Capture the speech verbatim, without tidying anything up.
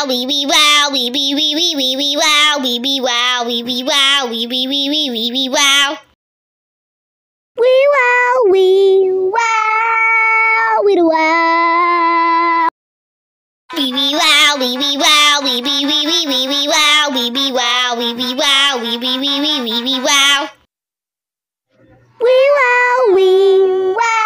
wee wee wow, wee wee wee wee wee wee wow, wee wee wow, wee wee wow, wee wee wee wee wee wee wow. Wee wow, wee wow, wee wow. Wee wee wow, wee wee wow, wee wee wee wee wee wee wow, wee wee wow, wee wee wow, wee wee wee wee wee wee wow. Wee wow, wee wow.